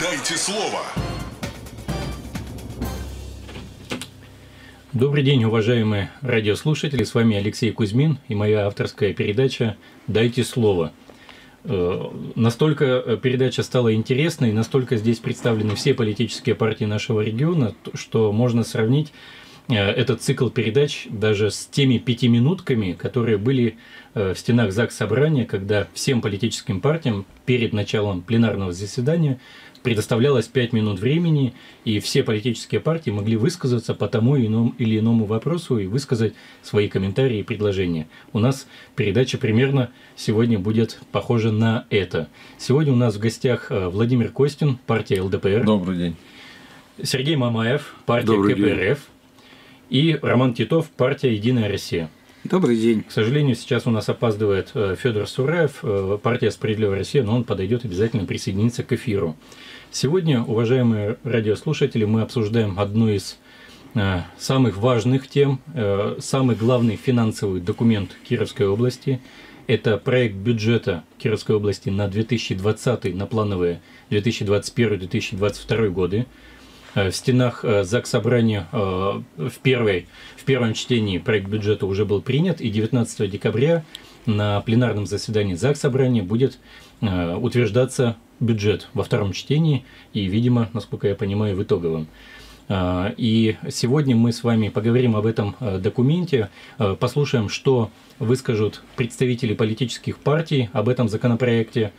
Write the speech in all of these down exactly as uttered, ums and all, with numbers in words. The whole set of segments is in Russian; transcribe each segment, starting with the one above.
Дайте слово. Добрый день, уважаемые радиослушатели. С вами Алексей Кузьмин и моя авторская передача «Дайте слово». Настолько передача стала интересной, настолько здесь представлены все политические партии нашего региона, что можно сравнить этот цикл передач даже с теми пятиминутками, которые были в стенах Заксобрания, когда всем политическим партиям перед началом пленарного заседания предоставлялось пять минут времени, и все политические партии могли высказаться по тому или иному вопросу и высказать свои комментарии и предложения. У нас передача примерно сегодня будет похожа на это. Сегодня у нас в гостях Владимир Костин, партия эл дэ пэ эр. Добрый день. Сергей Мамаев, партия Добрый ка пэ эр эф. День. И Роман Титов, партия «Единая Россия». Добрый день. К сожалению, сейчас у нас опаздывает Федор Сураев, партия «Справедливая Россия», но он подойдет обязательно присоединиться к эфиру. Сегодня, уважаемые радиослушатели, мы обсуждаем одну из э, самых важных тем, э, самый главный финансовый документ Кировской области. Это проект бюджета Кировской области на две тысячи двадцатый, на плановые две тысячи двадцать первый — две тысячи двадцать второй годы. Э, в стенах э, Заксобрания э, в, первой, в первом чтении проект бюджета уже был принят, и девятнадцатого декабря на пленарном заседании Заксобрания будет э, утверждаться бюджет во втором чтении и, видимо, насколько я понимаю, в итоговом. И сегодня мы с вами поговорим об этом документе, послушаем, что выскажут представители политических партий об этом законопроекте,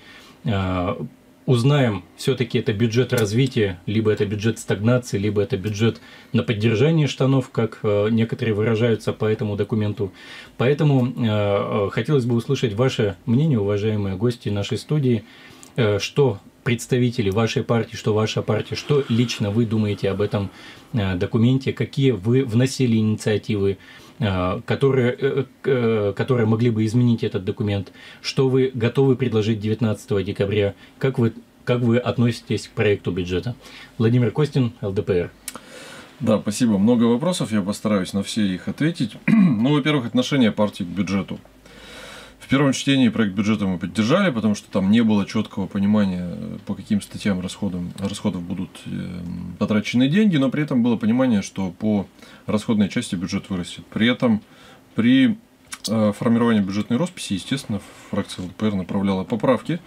узнаем, все-таки это бюджет развития, либо это бюджет стагнации, либо это бюджет на поддержание штанов, как некоторые выражаются по этому документу. Поэтому хотелось бы услышать ваше мнение, уважаемые гости нашей студии, что представители вашей партии, что ваша партия, что лично вы думаете об этом документе, какие вы вносили инициативы, которые, которые могли бы изменить этот документ, что вы готовы предложить девятнадцатого декабря, как вы, как вы относитесь к проекту бюджета. Владимир Костин, эл дэ пэ эр. Да, спасибо. Много вопросов, я постараюсь на все их ответить. Ну, во-первых, отношение партии к бюджету. В первом чтении проект бюджета мы поддержали, потому что там не было четкого понимания, по каким статьям расходам, расходов будут потрачены деньги, но при этом было понимание, что по расходной части бюджет вырастет. При этом при формировании бюджетной росписи, естественно, фракция эл дэ пэ эр направляла поправки,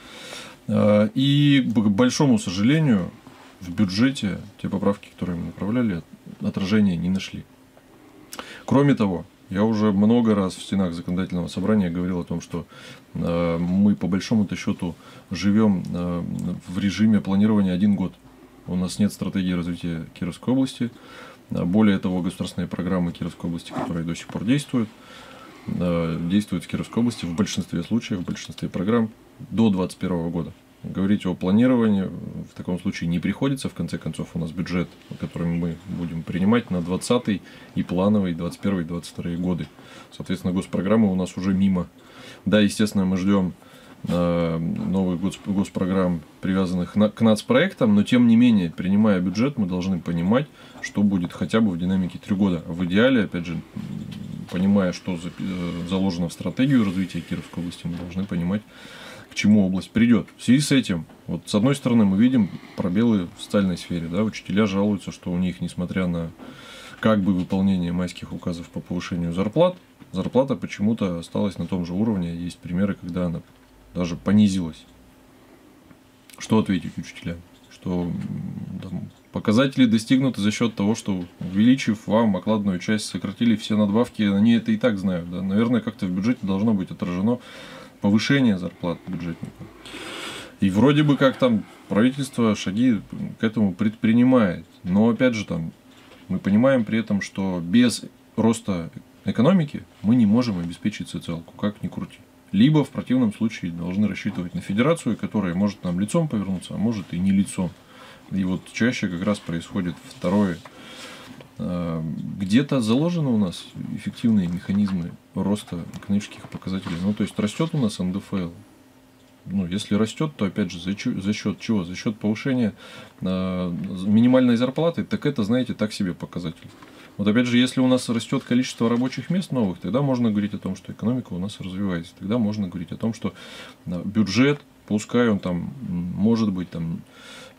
и, к большому сожалению, в бюджете те поправки, которые мы направляли, отражения не нашли. Кроме того, я уже много раз в стенах законодательного собрания говорил о том, что э, мы по большому-то счету живем э, в режиме планирования один год. У нас нет стратегии развития Кировской области. Более того, государственные программы Кировской области, которые до сих пор действуют, э, действуют в Кировской области в большинстве случаев, в большинстве программ до две тысячи двадцать первого года. Говорить о планировании в таком случае не приходится. В конце концов, у нас бюджет, который мы будем принимать на двадцатый и плановый двадцать первый — двадцать второй годы. Соответственно, госпрограммы у нас уже мимо. Да, естественно, мы ждем э, новых гос, госпрограмм, привязанных на, к нацпроектам, но тем не менее, принимая бюджет, мы должны понимать, что будет хотя бы в динамике три года. В идеале, опять же, понимая, что за, э, заложено в стратегию развития Кировской области, мы должны понимать, к чему область придет. В связи с этим, вот с одной стороны, мы видим пробелы в социальной сфере. Да? Учителя жалуются, что у них, несмотря на как бы выполнение майских указов по повышению зарплат, зарплата почему-то осталась на том же уровне. Есть примеры, когда она даже понизилась. Что ответить учителям? Что там, показатели достигнуты за счет того, что, увеличив вам окладную часть, сократили все надбавки, они это и так знают. Да? Наверное, как-то в бюджете должно быть отражено повышение зарплат бюджетников. И вроде бы как там правительство шаги к этому предпринимает. Но опять же там мы понимаем при этом, что без роста экономики мы не можем обеспечить социалку, как ни крути. Либо в противном случае должны рассчитывать на федерацию, которая может нам лицом повернуться, а может и не лицом. И вот чаще как раз происходит второе. Где-то заложены у нас эффективные механизмы роста экономических показателей. Ну, то есть растет у нас эн дэ эф эл. Ну, если растет, то опять же за, за счет чего? За счет повышения э, минимальной зарплаты, так это, знаете, так себе показатель. Вот опять же, если у нас растет количество рабочих мест новых, тогда можно говорить о том, что экономика у нас развивается. Тогда можно говорить о том, что бюджет, пускай он там может быть там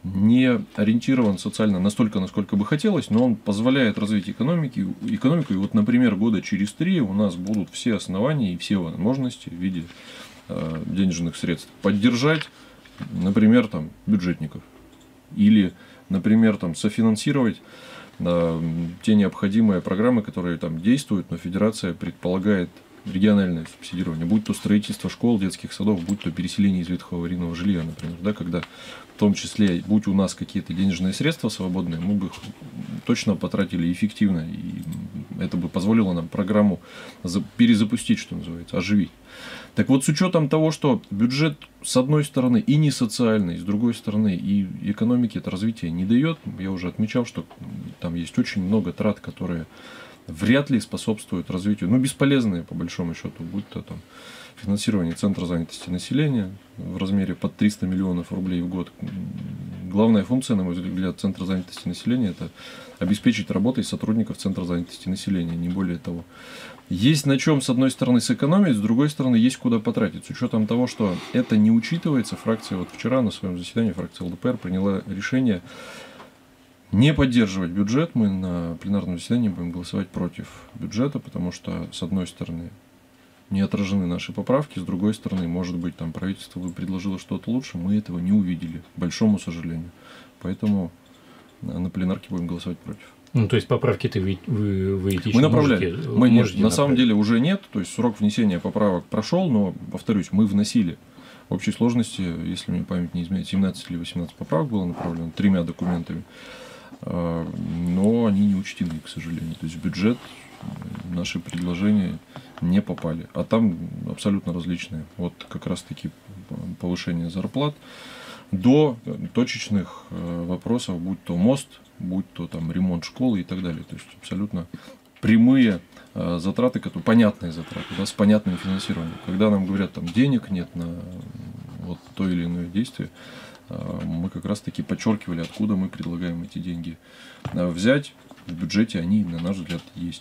не ориентирован социально настолько, насколько бы хотелось, но он позволяет развить экономики, экономику. И вот, например, года через три у нас будут все основания и все возможности в виде э, денежных средств поддержать, например, там, бюджетников. Или, например, там, софинансировать э, те необходимые программы, которые там действуют, но Федерация предполагает региональное субсидирование, будь то строительство школ, детских садов, будь то переселение из ветхого аварийного жилья, например, да, когда в том числе, будь у нас какие-то денежные средства свободные, мы бы их точно потратили эффективно, и это бы позволило нам программу перезапустить, что называется, оживить. Так вот, с учетом того, что бюджет с одной стороны и не социальный, с другой стороны и экономики это развитие не дает, я уже отмечал, что там есть очень много трат, которые вряд ли способствуют развитию, ну, бесполезные, по большому счету, будь то там финансирование Центра занятости населения в размере под триста миллионов рублей в год. Главная функция, на мой взгляд, Центра занятости населения – это обеспечить работой сотрудников Центра занятости населения, не более того. Есть на чем, с одной стороны, сэкономить, с другой стороны, есть куда потратить. С учетом того, что это не учитывается, фракция, вот вчера на своем заседании, фракция ЛДПР приняла решение не поддерживать бюджет. Мы на пленарном заседании будем голосовать против бюджета, потому что, с одной стороны, не отражены наши поправки, с другой стороны, может быть, там правительство предложило что-то лучше, мы этого не увидели, к большому сожалению. Поэтому на пленарке будем голосовать против. Ну, то есть поправки-то вы, вы, вы Мы направляли. Можете, мы нет, можете на направить. самом деле уже нет, то есть срок внесения поправок прошел, но, повторюсь, мы вносили. В общей сложности, если мне память не изменяет, семнадцать или восемнадцать поправок было направлено тремя документами. Но они не учтены, к сожалению. То есть в бюджет наши предложения не попали. А там абсолютно различные. Вот как раз таки повышение зарплат до точечных вопросов, будь то мост, будь то там ремонт школы и так далее. То есть абсолютно прямые затраты, которые, понятные затраты, да, с понятным финансированием. Когда нам говорят, там денег нет на вот то или иное действие, мы как раз таки подчеркивали, откуда мы предлагаем эти деньги взять. В бюджете они, на наш взгляд, есть.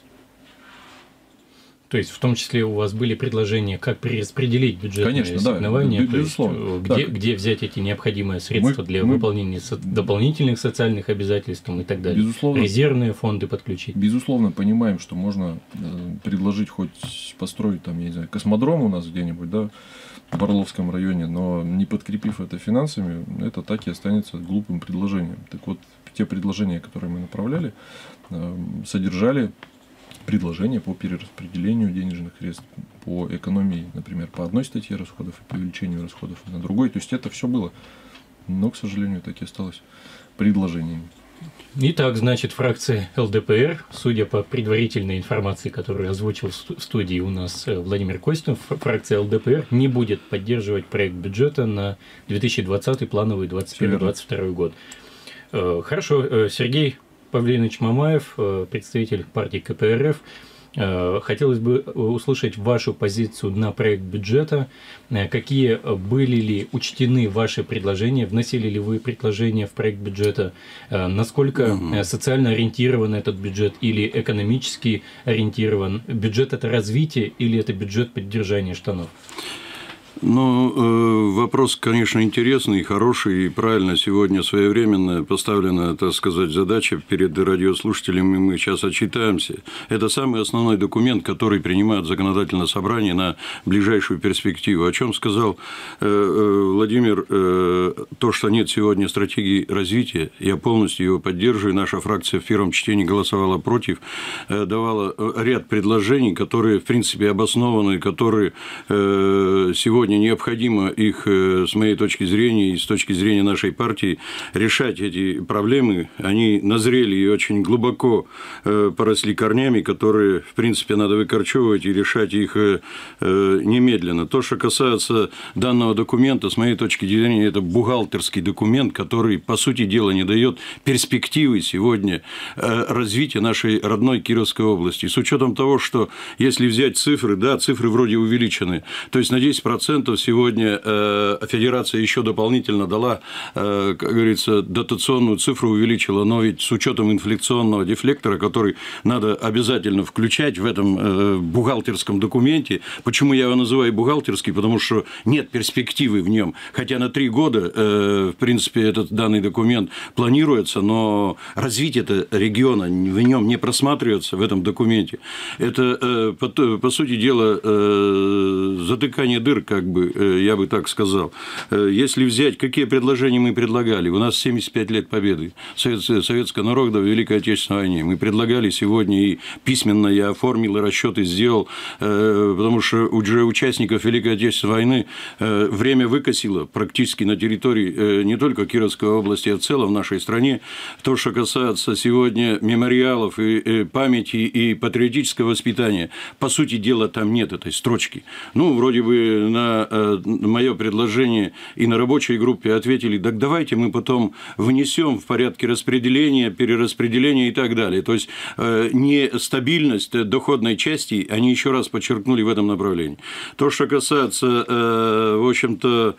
То есть, в том числе, у вас были предложения, как перераспределить бюджетные Конечно, ассигнования, да, безусловно. То есть, где, да. где взять эти необходимые средства мы, для мы, выполнения со- дополнительных социальных обязательств и так далее. Безусловно, резервные фонды подключить. Безусловно, понимаем, что можно предложить хоть построить там, я не знаю, космодром у нас где-нибудь, да, в Орловском районе, но не подкрепив это финансами, это так и останется глупым предложением. Так вот, те предложения, которые мы направляли, содержали предложения по перераспределению денежных средств, по экономии, например, по одной статье расходов и по увеличению расходов на другой. То есть это все было, но, к сожалению, так и осталось предложениями. Итак, значит, фракция ЛДПР, судя по предварительной информации, которую озвучил в студии у нас Владимир Костин, фракция ЛДПР не будет поддерживать проект бюджета на две тысячи двадцатый плановый двадцать первый двадцать второй год. Хорошо, Сергей Павлинович Мамаев, представитель партии КПРФ. Хотелось бы услышать вашу позицию на проект бюджета. Какие были ли учтены ваши предложения? Вносили ли вы предложения в проект бюджета? Насколько угу. социально ориентирован этот бюджет или экономически ориентирован? Бюджет – это развитие или это бюджет поддержания штанов? Ну, вопрос, конечно, интересный, хороший, и правильно сегодня своевременно поставлена, так сказать, задача перед радиослушателями, мы сейчас отчитаемся. Это самый основной документ, который принимает законодательное собрание на ближайшую перспективу. О чем сказал Владимир, то, что нет сегодня стратегии развития, я полностью его поддерживаю, наша фракция в первом чтении голосовала против, давала ряд предложений, которые, в принципе, обоснованы, которые сегодня необходимо их, с моей точки зрения и с точки зрения нашей партии, решать эти проблемы. Они назрели и очень глубоко поросли корнями, которые, в принципе, надо выкорчевывать и решать их немедленно. То, что касается данного документа, с моей точки зрения, это бухгалтерский документ, который, по сути дела, не дает перспективы сегодня развития нашей родной Кировской области. С учетом того, что если взять цифры, да, цифры вроде увеличены, то есть на десять процентов процентов сегодня Федерация еще дополнительно дала, как говорится, дотационную цифру увеличила, но ведь с учетом инфляционного дефлектора, который надо обязательно включать в этом бухгалтерском документе. Почему я его называю бухгалтерский? Потому что нет перспективы в нем. Хотя на три года, в принципе, этот данный документ планируется, но развитие региона в нем не просматривается в этом документе. Это, по, по сути дела, затыкание дыр, как бы, я бы так сказал. Если взять, какие предложения мы предлагали, у нас семьдесят пять лет победы советского народа в Великой Отечественной войне. Мы предлагали сегодня и письменно я оформил, и расчеты сделал, потому что уже участников Великой Отечественной войны время выкосило практически на территории не только Кировской области, а в целом в нашей стране. То, что касается сегодня мемориалов и памяти и патриотического воспитания, по сути дела, там нет этой строчки. Ну, вроде бы на мое предложение и на рабочей группе ответили, так давайте мы потом внесем в порядке распределения, перераспределения и так далее. То есть нестабильность доходной части они еще раз подчеркнули в этом направлении. То, что касается, в общем-то,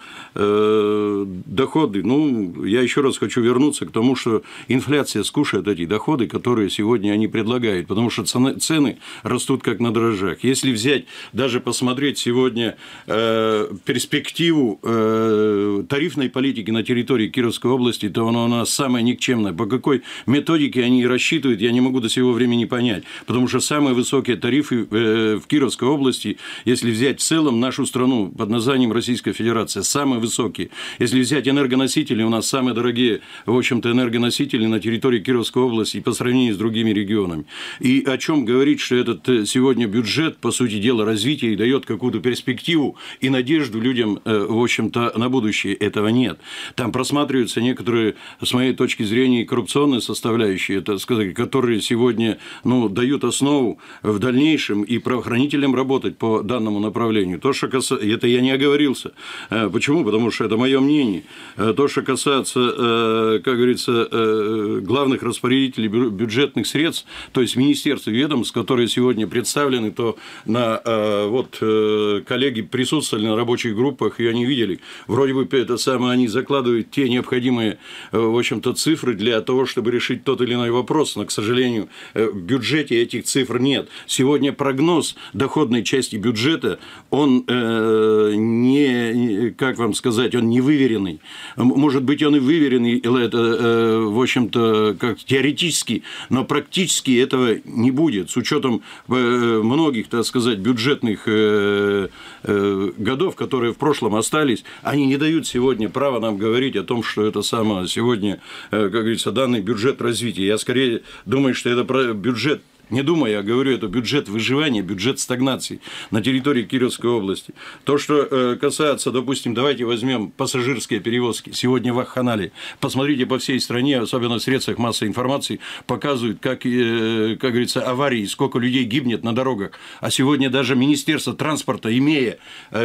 доходы, ну, я еще раз хочу вернуться к тому, что инфляция скушает эти доходы, которые сегодня они предлагают, потому что цены, цены растут как на дрожжах. Если взять, даже посмотреть сегодня э, перспективу э, тарифной политики на территории Кировской области, то она у нас самая никчемная. По какой методике они рассчитывают, я не могу до сего времени понять, потому что самые высокие тарифы э, в Кировской области, если взять в целом нашу страну под названием Российская Федерация, самые высокие. Если взять энергоносители, у нас самые дорогие, в общем-то, энергоносители на территории Кировской области по сравнению с другими регионами. И о чем говорить, что этот сегодня бюджет, по сути дела, развития и дает какую-то перспективу и надежду людям, в общем-то, на будущее. Этого нет. Там просматриваются некоторые, с моей точки зрения, коррупционные составляющие, это сказать, которые сегодня, ну, дают основу в дальнейшем и правоохранителям работать по данному направлению. То, что касается... Это я не оговорился. Почему? Потому что это мое мнение. То, что касается, как говорится, главных распорядителей бюджетных средств, то есть министерств и ведомств, которые сегодня представлены, то на, вот коллеги присутствовали на рабочих группах, и они видели, вроде бы это самое, они закладывают те необходимые, в общем-то, цифры для того, чтобы решить тот или иной вопрос, но, к сожалению, в бюджете этих цифр нет. Сегодня прогноз доходной части бюджета, он э, не, как вам сказать, он не выверенный. Может быть, он и выверенный, это, э, в общем-то, как теоретически, но практически этого не будет, с учетом многих, так сказать, бюджетных годов, которые в прошлом остались, они не дают сегодня права нам говорить о том, что это самое сегодня, как говорится, данный бюджет развития. Я скорее думаю, что это бюджет. Не думаю, я говорю, это бюджет выживания, бюджет стагнации на территории Кировской области. То, что касается, допустим, давайте возьмем пассажирские перевозки. Сегодня в Ахханале, посмотрите по всей стране, особенно в средствах массовой информации, показывают, как, как говорится, аварии, сколько людей гибнет на дорогах. А сегодня даже Министерство транспорта, имея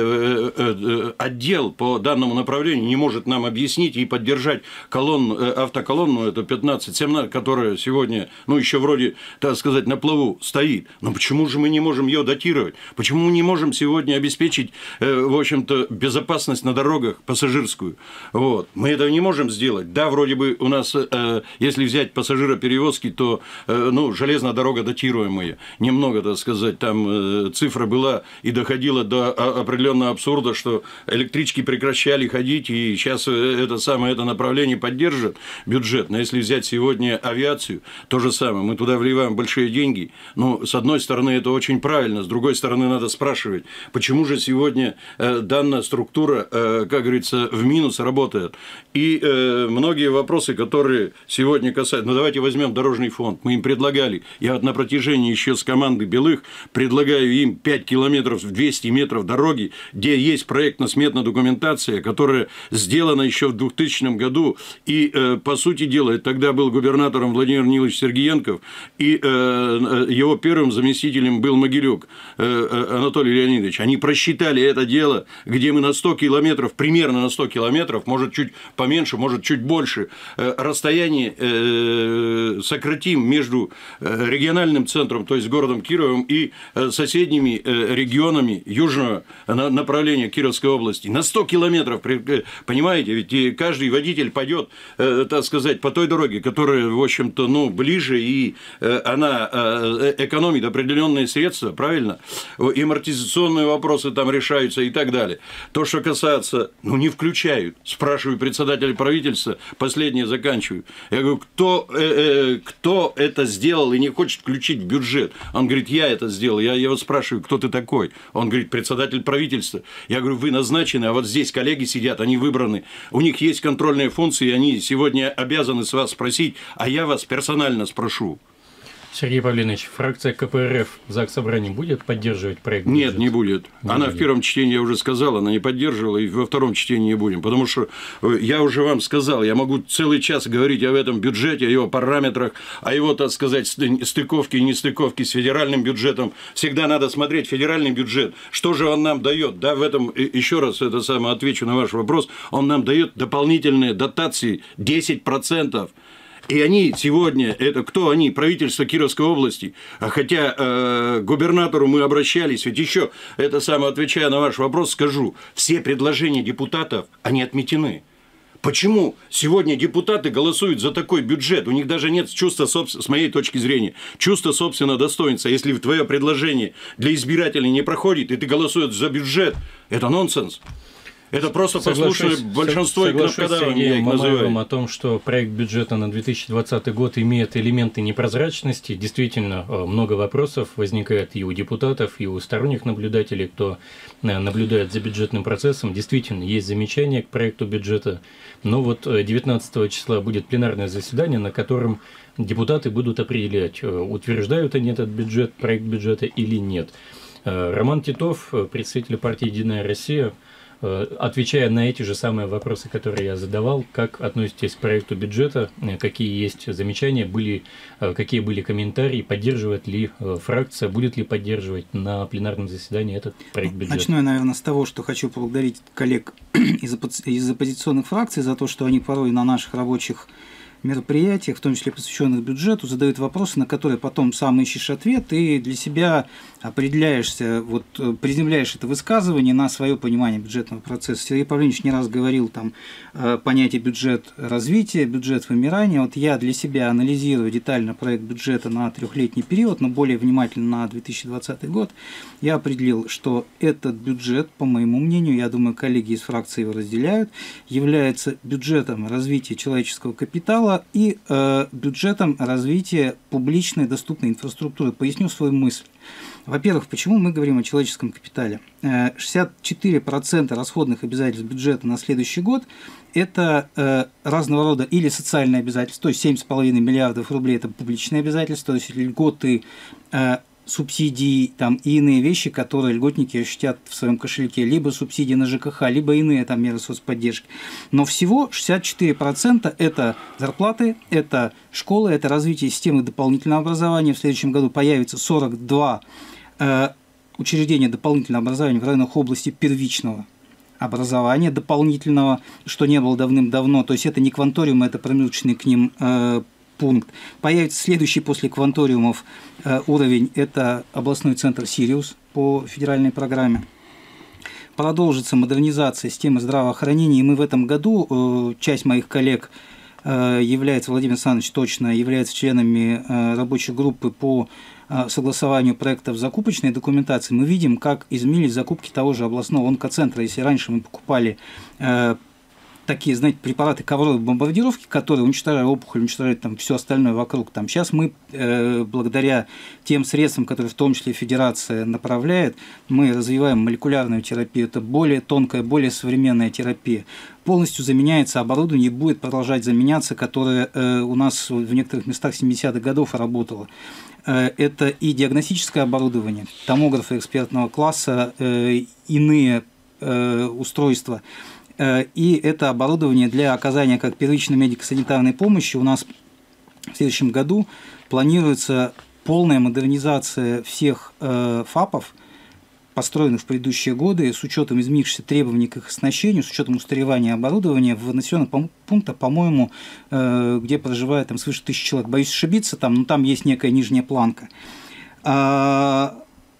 отдел по данному направлению, не может нам объяснить и поддержать колонну, автоколонну, это пятнадцать семнадцать, которая сегодня, ну, еще вроде, так сказать, на плаву стоит. Но почему же мы не можем ее датировать? Почему мы не можем сегодня обеспечить, в общем-то, безопасность на дорогах пассажирскую? Вот. Мы этого не можем сделать. Да, вроде бы у нас, если взять пассажироперевозки, то, ну, железная дорога датируемая. Немного, так сказать, там цифра была и доходила до определенного абсурда, что электрички прекращали ходить, и сейчас это самое, это направление поддержит бюджет. Но если взять сегодня авиацию, то же самое. Мы туда вливаем большие деньги. Деньги. Ну, с одной стороны, это очень правильно, с другой стороны, надо спрашивать, почему же сегодня э, данная структура, э, как говорится, в минус работает. И э, многие вопросы, которые сегодня касаются... Ну, давайте возьмем дорожный фонд. Мы им предлагали. Я вот на протяжении еще с команды Белых предлагаю им пять километров, двести метров дороги, где есть проектно-сметная документация, которая сделана еще в двухтысячном году. И, э, по сути дела, тогда был губернатором Владимир Нилович Сергеенков. И э, его первым заместителем был Могилюк Анатолий Леонидович. Они просчитали это дело, где мы на сто километров, примерно на сто километров, может чуть поменьше, может чуть больше, расстояние сократим между региональным центром, то есть городом Кировым, и соседними регионами южного направления Кировской области. На сто километров, понимаете, ведь каждый водитель пойдет, так сказать, по той дороге, которая, в общем-то, ну, ближе, и она экономит определенные средства, правильно? И амортизационные вопросы там решаются и так далее. То, что касается, ну, не включают. Спрашиваю председателя правительства, последнее заканчиваю. Я говорю, кто, э, э, кто это сделал и не хочет включить в бюджет? Он говорит, я это сделал. Я его спрашиваю, кто ты такой? Он говорит, председатель правительства. Я говорю, вы назначены, а вот здесь коллеги сидят, они выбраны. У них есть контрольные функции, и они сегодня обязаны с вас спросить, а я вас персонально спрошу. Сергей Павлович, фракция ка пэ эр эф в Заксобрании будет поддерживать проект бюджета? Нет, не будет. Не она будет. В первом чтении, я уже сказал, она не поддерживала, и во втором чтении не будем. Потому что я уже вам сказал, я могу целый час говорить об этом бюджете, о его параметрах, о его, так сказать, стыковке и нестыковке с федеральным бюджетом. Всегда надо смотреть федеральный бюджет. Что же он нам дает? Да, в этом, еще раз это самое, отвечу на ваш вопрос, он нам дает дополнительные дотации десять процентов. И они сегодня, это кто они? Правительство Кировской области. Хотя э, губернатору мы обращались, ведь еще, это самое, отвечая на ваш вопрос, скажу, все предложения депутатов, они отметены. Почему сегодня депутаты голосуют за такой бюджет? У них даже нет чувства, с моей точки зрения, чувства собственного достоинства. Если твое предложение для избирателей не проходит, и ты голосуешь за бюджет, это нонсенс. Это просто послушное большинство и кнопкодавом, я их называю. О том, что проект бюджета на две тысячи двадцатый год имеет элементы непрозрачности. Действительно, много вопросов возникает и у депутатов, и у сторонних наблюдателей, кто наблюдает за бюджетным процессом. Действительно, есть замечания к проекту бюджета. Но вот девятнадцатого числа будет пленарное заседание, на котором депутаты будут определять, утверждают они этот бюджет, проект бюджета или нет. Роман Титов, представитель партии «Единая Россия», отвечая на эти же самые вопросы, которые я задавал, как относитесь к проекту бюджета, какие есть замечания, были, какие были комментарии, поддерживает ли фракция, будет ли поддерживать на пленарном заседании этот проект бюджета? Начну я, наверное, с того, что хочу поблагодарить коллег из, из оппозиционных фракций за то, что они порой на наших рабочих мероприятиях, в том числе посвященных бюджету, задают вопросы, на которые потом сам ищешь ответ и для себя определяешься, вот, приземляешь это высказывание на свое понимание бюджетного процесса. Сергей Павлович не раз говорил там понятие бюджет развития, бюджет вымирания. Вот я для себя анализирую детально проект бюджета на трехлетний период, но более внимательно на две тысячи двадцатый год. Я определил, что этот бюджет, по моему мнению, я думаю, коллеги из фракции его разделяют, является бюджетом развития человеческого капитала и э, бюджетом развития публичной доступной инфраструктуры. Поясню свою мысль. Во-первых, почему мы говорим о человеческом капитале? шестьдесят четыре процента расходных обязательств бюджета на следующий год – это э, разного рода или социальные обязательства, то есть семь с половиной миллиардов рублей – это публичные обязательства, то есть льготы, э, субсидии там, и иные вещи, которые льготники ощутят в своем кошельке, либо субсидии на жэ ка ха, либо иные там, меры соцподдержки. Но всего шестьдесят четыре процента это зарплаты, это школы, это развитие системы дополнительного образования. В следующем году появится сорок два э, учреждения дополнительного образования в районах области первичного образования дополнительного, что не было давным-давно. То есть это не кванториумы, это промежуточный к ним э, пункт. Появится следующий после кванториумов э, уровень, это областной центр «Сириус» по федеральной программе. Продолжится модернизация системы здравоохранения, и мы в этом году, э, часть моих коллег э, является, Владимир Александрович точно, является членами э, рабочей группы по э, согласованию проектов закупочной документации. Мы видим, как изменились закупки того же областного онкоцентра. Если раньше мы покупали э, такие, знаете, препараты ковровой бомбардировки, которые уничтожают опухоль, уничтожают там все остальное вокруг. Там сейчас мы, э, благодаря тем средствам, которые в том числе Федерация направляет, мы развиваем молекулярную терапию. Это более тонкая, более современная терапия. Полностью заменяется оборудование и будет продолжать заменяться, которое э, у нас в некоторых местах семидесятых годов работало. Э, это и диагностическое оборудование, томографы экспертного класса, э, иные э, устройства. И это оборудование для оказания как первичной медико-санитарной помощи у нас в следующем году планируется полная модернизация всех э, ФАПов, построенных в предыдущие годы, с учетом изменившихся требований к их оснащению, с учетом устаревания оборудования, в населенных пунктах, по-моему, э, где проживает там свыше тысячи человек. Боюсь ошибиться, там, но там есть некая нижняя планка. А,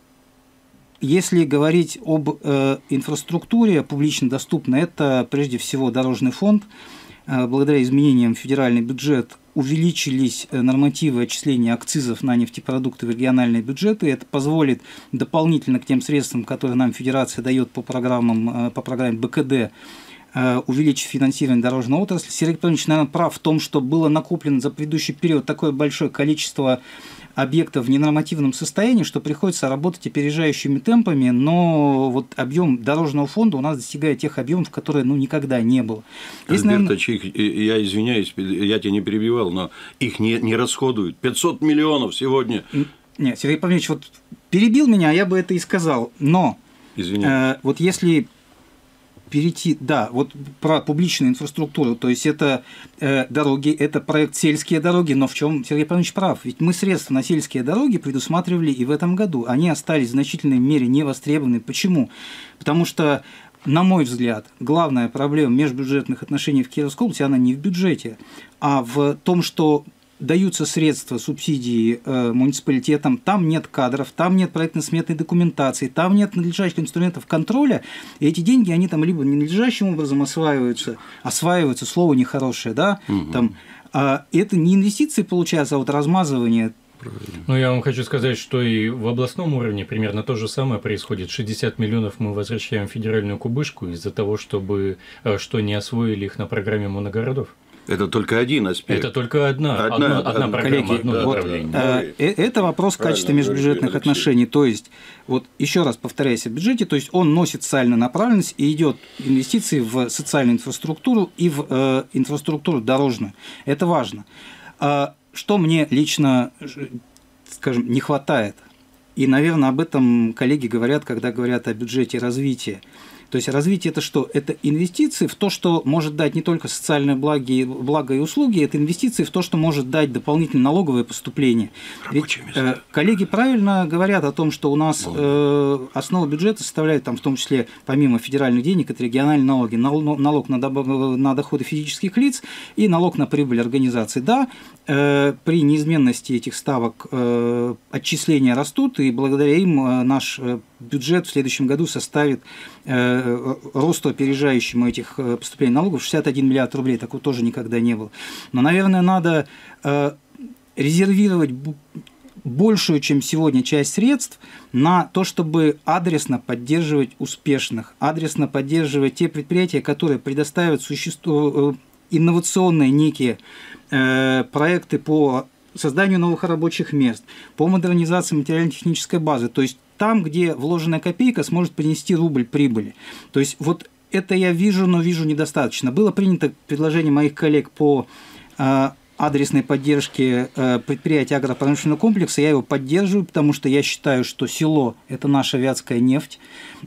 если говорить об э, инфраструктуре публично доступной, это прежде всего дорожный фонд. Благодаря изменениям в федеральный бюджет увеличились нормативы отчисления акцизов на нефтепродукты в региональные бюджеты. Это позволит дополнительно к тем средствам, которые нам Федерация дает по программам, по программе бэ ка дэ, увеличить финансирование дорожной отрасли. Сергей Павлович, наверное, прав в том, что было накоплено за предыдущий период такое большое количество объектов в ненормативном состоянии, что приходится работать опережающими темпами, но вот объем дорожного фонда у нас достигает тех объемов, которые ну, никогда не было. Здесь, наверное... их, я извиняюсь, я тебя не перебивал, но их не, не расходуют. пятьсот миллионов сегодня. Нет, Сергей Павлович, вот перебил меня, я бы это и сказал, но э, вот если... перейти, да, вот про публичную инфраструктуру, то есть это э, дороги, это проект сельские дороги, но в чем Сергей Павлович прав, ведь мы средства на сельские дороги предусматривали и в этом году, они остались в значительной мере не востребованы. Почему? Потому что, на мой взгляд, главная проблема межбюджетных отношений в Кировской области, она не в бюджете, а в том, что даются средства, субсидии э, муниципалитетам, там нет кадров, там нет проектно-сметной документации, там нет надлежащих инструментов контроля, и эти деньги, они там либо ненадлежащим образом осваиваются, осваиваются, слово нехорошее, да, угу. Там, э, это не инвестиции получается, а вот размазывание. Ну, я вам хочу сказать, что и в областном уровне примерно то же самое происходит. шестьдесят миллионов мы возвращаем в федеральную кубышку из-за того, чтобы, что не освоили их на программе моногородов. Это только один аспект. Это только одна, одна, одна, одна программа, коллеги, одно вот, направление. Э, это вопрос качества межбюджетных отношений. То есть, вот еще раз повторяюсь о бюджете, то есть он носит социальную направленность и идет инвестиции в социальную инфраструктуру и в э, инфраструктуру дорожную. Это важно. А что мне лично, скажем, не хватает? И, наверное, об этом коллеги говорят, когда говорят о бюджете развития. То есть развитие – это что? Это инвестиции в то, что может дать не только социальные благи, благо и услуги, это инвестиции в то, что может дать дополнительное налоговое поступление. Ведь, э, коллеги правильно говорят о том, что у нас э, основа бюджета составляет, там, в том числе, помимо федеральных денег, это региональные налоги. Налог на, доб... на доходы физических лиц и налог на прибыль организаций. Да, э, при неизменности этих ставок э, отчисления растут, и благодаря им э, наш бюджет в следующем году составит э, росту, опережающему этих поступлений налогов, шестьдесят один миллиард рублей, такого тоже никогда не было. Но, наверное, надо э, резервировать большую, чем сегодня, часть средств на то, чтобы адресно поддерживать успешных, адресно поддерживать те предприятия, которые предоставят существу, инновационные некие э, проекты по созданию новых рабочих мест, по модернизации материально-технической базы, то есть там, где вложенная копейка сможет принести рубль прибыли. То есть вот это я вижу, но вижу недостаточно. Было принято предложение моих коллег по э, адресной поддержке э, предприятий агропромышленного комплекса. Я его поддерживаю, потому что я считаю, что село – это наша вятская нефть.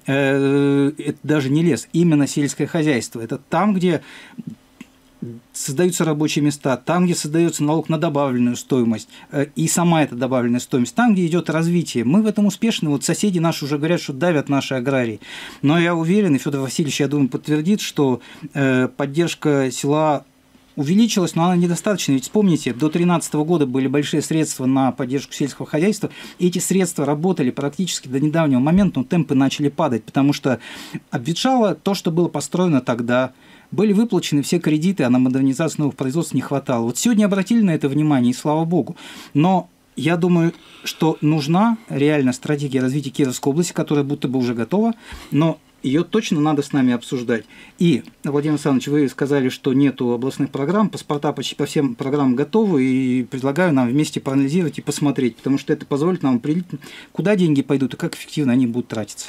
Э, это даже не лес, именно сельское хозяйство. Это там, где создаются рабочие места, там, где создается налог на добавленную стоимость, и сама эта добавленная стоимость, там, где идет развитие. Мы в этом успешны. Вот соседи наши уже говорят, что давят наши аграрии. Но я уверен, и Федор Васильевич, я думаю, подтвердит, что поддержка села увеличилась, но она недостаточна. Ведь вспомните, до две тысячи тринадцатого года были большие средства на поддержку сельского хозяйства, и эти средства работали практически до недавнего момента, но темпы начали падать, потому что обветшало то, что было построено тогда. Были выплачены все кредиты, а на модернизацию новых производств не хватало. Вот сегодня обратили на это внимание, и слава богу. Но я думаю, что нужна реально стратегия развития Кировской области, которая будто бы уже готова, но ее точно надо с нами обсуждать. И, Владимир Александрович, вы сказали, что нету областных программ, паспорта почти по всем программам готовы, и предлагаю нам вместе проанализировать и посмотреть, потому что это позволит нам определить, куда деньги пойдут и как эффективно они будут тратиться.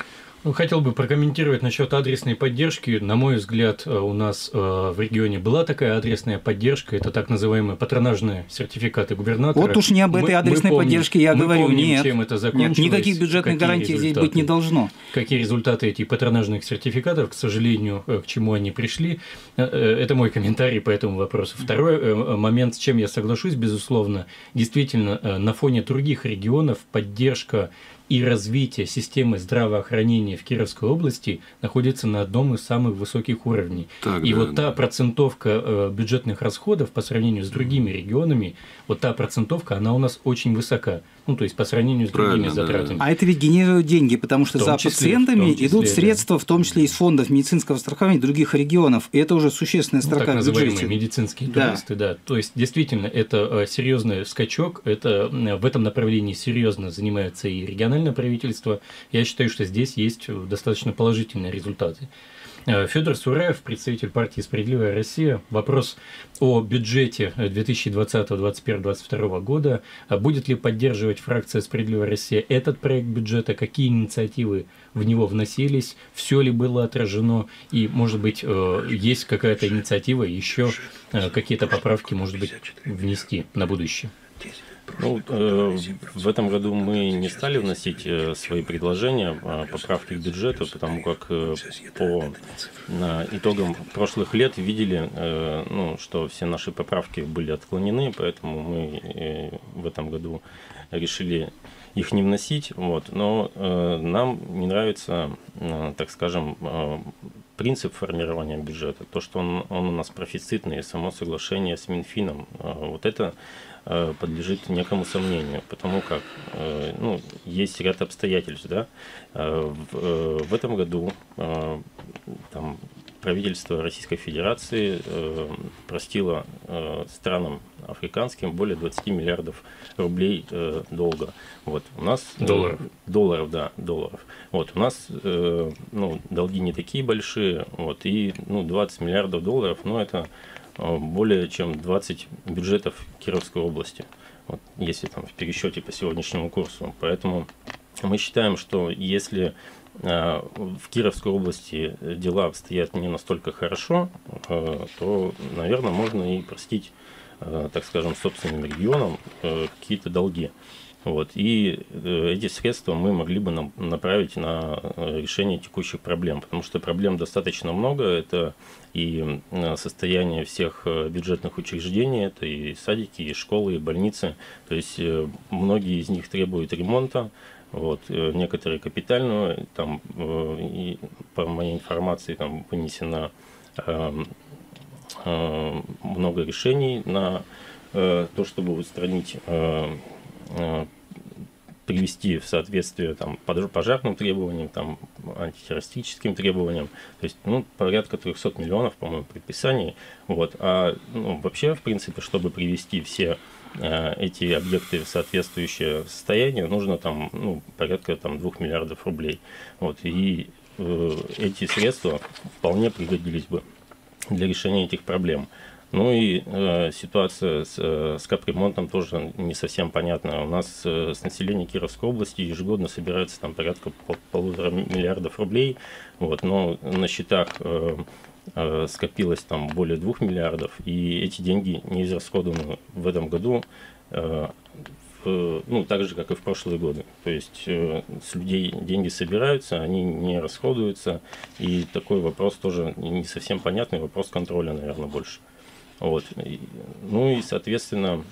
Ну, хотел бы прокомментировать насчет адресной поддержки. На мой взгляд, у нас в регионе была такая адресная поддержка. Это так называемые патронажные сертификаты губернатора. Вот уж не об этой мы, адресной мы помним, поддержке я мы говорю. Помним, нет, чем это закончилось, нет, никаких бюджетных гарантий здесь быть не должно. Какие результаты этих патронажных сертификатов, к сожалению, к чему они пришли. Это мой комментарий по этому вопросу. Второй момент, с чем я соглашусь, безусловно, действительно, на фоне других регионов поддержка и развитие системы здравоохранения в Кировской области находится на одном из самых высоких уровней. Так, и да, вот та да. процентовка бюджетных расходов по сравнению с другими регионами, вот та процентовка, она у нас очень высока. Ну, то есть по сравнению с другими Правильно, затратами. Да. А это ведь генерирует деньги, потому что за числе, пациентами числе, идут средства, да. в том числе из фондов медицинского страхования других регионов. И это уже существенная строка ну, так в бюджете. называемые медицинские туристы, да. да. То есть действительно это серьезный скачок, это в этом направлении серьезно занимается и региональное правительство. Я считаю, что здесь есть достаточно положительные результаты. Федор Сураев, представитель партии «Справедливая Россия». Вопрос о бюджете две тысячи двадцатого, двадцать первого, двадцать второго года. Будет ли поддерживать фракция «Справедливая Россия» этот проект бюджета? Какие инициативы в него вносились? Все ли было отражено? И, может быть, есть какая-то инициатива, еще какие-то поправки, может быть, внести на будущее? Ну, э, в этом году мы не стали вносить э, свои предложения, э, поправки к бюджету, потому как э, по э, итогам прошлых лет видели, э, ну, что все наши поправки были отклонены, поэтому мы э, в этом году решили их не вносить. Вот. Но э, нам не нравится, э, так скажем, э, принцип формирования бюджета, то, что он, он у нас профицитный, само соглашение с Минфином, э, вот это подлежит некому сомнению, потому как ну, есть ряд обстоятельств. Да? В, в этом году там, правительство Российской Федерации простило странам африканским более двадцати миллиардов рублей долга. Вот, у нас, долларов. Долларов, да, долларов. Вот, у нас ну, долги не такие большие, вот, и ну, двадцать миллиардов долларов, ну, это более чем двадцать бюджетов Кировской области, вот, если там в пересчете по сегодняшнему курсу. Поэтому мы считаем, что если э, в Кировской области дела обстоят не настолько хорошо, э, то, наверное, можно и простить, э, так скажем, собственным регионам э, какие-то долги. Вот, и э, эти средства мы могли бы нам, направить на решение текущих проблем, потому что проблем достаточно много. Это и состояние всех бюджетных учреждений, это и садики, и школы, и больницы. То есть э, многие из них требуют ремонта, вот, э, некоторые капитального. Там, э, и, по моей информации, там вынесено э, э, много решений на э, то, чтобы устранить э, привести в соответствие там, пожарным требованиям, там, антитеррористическим требованиям. То есть ну, порядка трехсот миллионов, по-моему, предписаний. Вот. А ну, вообще, в принципе, чтобы привести все э, эти объекты в соответствующее состояние, нужно там, ну, порядка там, двух миллиардов рублей. Вот. И э, эти средства вполне пригодились бы для решения этих проблем. Ну и э, ситуация с, э, с капремонтом тоже не совсем понятна. У нас э, с населения Кировской области ежегодно собирается там порядка пол, полутора миллиардов рублей, вот, но на счетах э, э, скопилось там более двух миллиардов, и эти деньги не израсходованы в этом году, э, в, ну, так же, как и в прошлые годы. То есть э, с людей деньги собираются, они не расходуются, и такой вопрос тоже не совсем понятный, вопрос контроля, наверное, больше. Вот. Ну и, соответственно,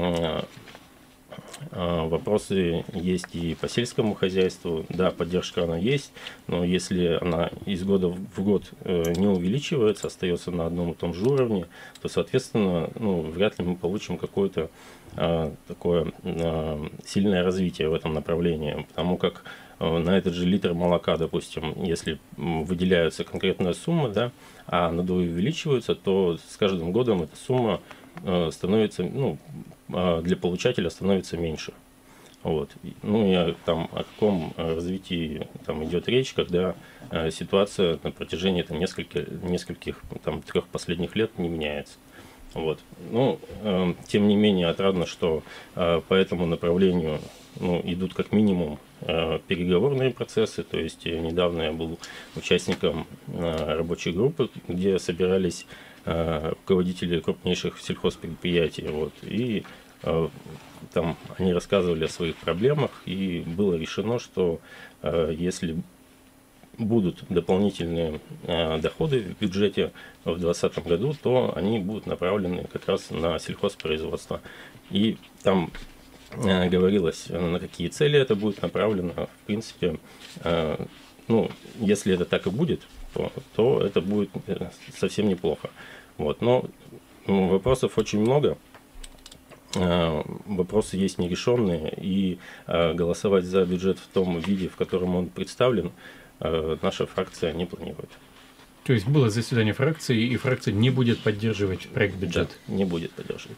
вопросы есть и по сельскому хозяйству. Да, поддержка она есть, но если она из года в год не увеличивается, остается на одном и том же уровне, то, соответственно, ну, вряд ли мы получим какое-то такое сильное развитие в этом направлении, потому как на этот же литр молока, допустим, если выделяется конкретная сумма, да, а надои увеличиваются, то с каждым годом эта сумма становится, ну, для получателя становится меньше. Вот. Ну и там, о каком развитии там идет речь, когда ситуация на протяжении там, нескольких, нескольких там, трех последних лет не меняется. Вот. Ну, э, тем не менее, отрадно, что э, по этому направлению ну, идут как минимум переговорные процессы, то есть недавно я был участником рабочей группы, где собирались руководители крупнейших сельхозпредприятий, вот, и там они рассказывали о своих проблемах, и было решено, что если будут дополнительные доходы в бюджете в две тысячи двадцатом году, то они будут направлены как раз на сельхозпроизводство. И там говорилось, на какие цели это будет направлено. В принципе, ну, если это так и будет, то, то это будет совсем неплохо. Вот. Но ну, вопросов очень много. Вопросы есть нерешенные, и голосовать за бюджет в том виде, в котором он представлен, наша фракция не планирует. То есть было заседание фракции, и фракция не будет поддерживать проект бюджета? Да, не будет поддерживать.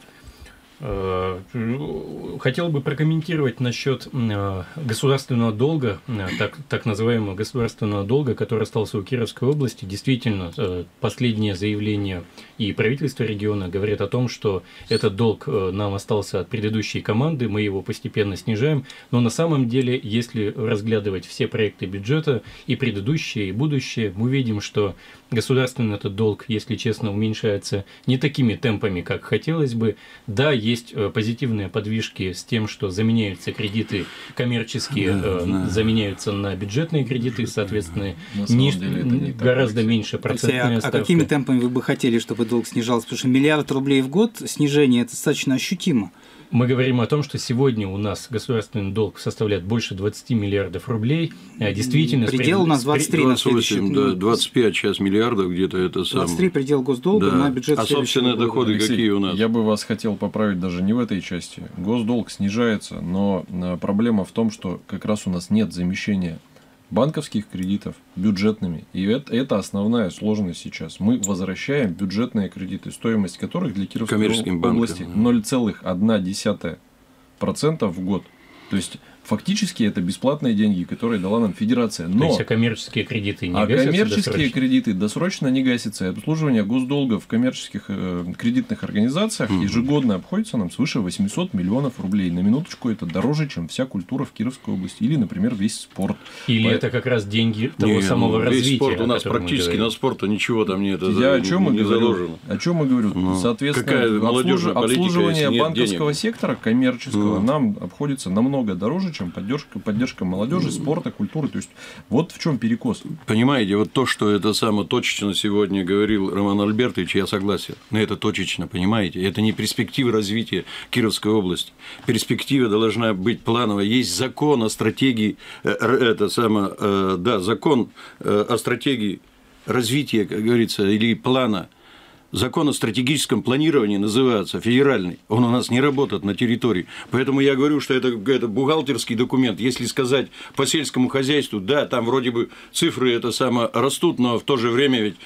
Хотел бы прокомментировать насчет государственного долга, так, так называемого государственного долга, который остался у Кировской области. Действительно, последнее заявление и правительства региона говорит о том, что этот долг нам остался от предыдущей команды, мы его постепенно снижаем. Но на самом деле, если разглядывать все проекты бюджета, и предыдущие, и будущие, мы видим, что государственный этот долг, если честно, уменьшается не такими темпами, как хотелось бы. Да, есть позитивные подвижки с тем, что заменяются кредиты коммерческие, да, э, да. заменяются на бюджетные кредиты, соответственно, ни, не гораздо так, меньше процентная а, ставка. А какими темпами вы бы хотели, чтобы долг снижался? Потому что миллиард рублей в год снижение – это достаточно ощутимо. Мы говорим о том, что сегодня у нас государственный долг составляет больше двадцати миллиардов рублей. Действительно, предел у нас двадцать три двадцать восемь, да, двадцать пять сейчас миллиардов где-то это самое. двадцать три предел госдолга, да, на бюджет. А собственные доходы Алексей, какие у нас? Я бы вас хотел поправить даже не в этой части. Госдолг снижается, но проблема в том, что как раз у нас нет замещения банковских кредитов бюджетными. И это, это основная сложность сейчас. Мы возвращаем бюджетные кредиты, стоимость которых для Кировской области ноль целых одна десятая процента в год. То есть фактически это бесплатные деньги, которые дала нам Федерация. Но... То есть, а коммерческие кредиты не а гасятся коммерческие досрочно? кредиты досрочно не гасятся. И обслуживание госдолга в коммерческих э, кредитных организациях mm-hmm. ежегодно обходится нам свыше восемьсот миллионов рублей. На минуточку это дороже, чем вся культура в Кировской области. Или, например, весь спорт. Или По... это как раз деньги того не, самого ну, развития. Весь спорт у нас практически на спорта ничего там нет. Я о чем не и говорю? заложено. О чем и говорю? Ну, соответственно, обслуж... обслуживание банковского денег? Сектора коммерческого mm. нам обходится намного дороже, чем поддержка поддержка молодежи, спорта, культуры. То есть, вот в чем перекос. Понимаете, вот то, что это самое точечно сегодня говорил Роман Альбертович, я согласен. Но это точечно, понимаете? Это не перспектива развития Кировской области. Перспектива должна быть плановая. Есть закон о стратегии, это самое, да, закон о стратегии развития, как говорится, или плана. Закон о стратегическом планировании называется, федеральный. Он у нас не работает на территории. Поэтому я говорю, что это, это бухгалтерский документ. Если сказать по сельскому хозяйству, да, там вроде бы цифры это само растут, но в то же время ведь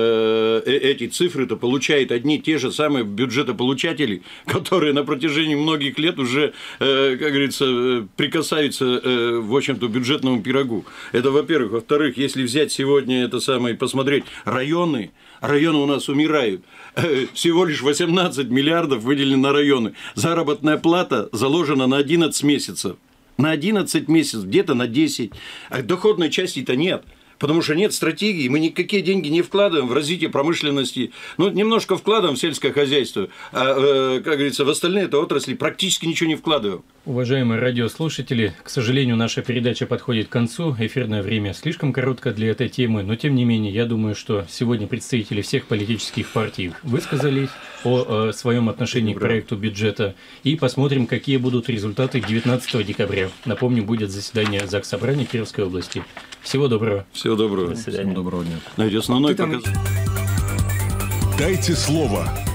э, эти цифры-то получают одни и те же самые бюджетополучатели, которые на протяжении многих лет уже, э, как говорится, прикасаются, э, в общем-то, бюджетному пирогу. Это, во-первых. Во-вторых, если взять сегодня это самое и посмотреть районы, районы у нас умирают. Всего лишь восемнадцать миллиардов выделены на районы. Заработная плата заложена на одиннадцать месяцев. На одиннадцать месяцев, где-то на десять. А доходной части-то нет. Потому что нет стратегии, мы никакие деньги не вкладываем в развитие промышленности. Ну, немножко вкладываем в сельское хозяйство, а, как говорится, в остальные это отрасли практически ничего не вкладываем. Уважаемые радиослушатели, к сожалению, наша передача подходит к концу. Эфирное время слишком коротко для этой темы, но тем не менее, я думаю, что сегодня представители всех политических партий высказались о, о своем отношении к проекту бюджета. И посмотрим, какие будут результаты девятнадцатого декабря. Напомню, будет заседание Заксобрания Кировской области. Всего доброго. Всего доброго. До свидания. Доброго дня. Знаете, основной показ... Дайте слово.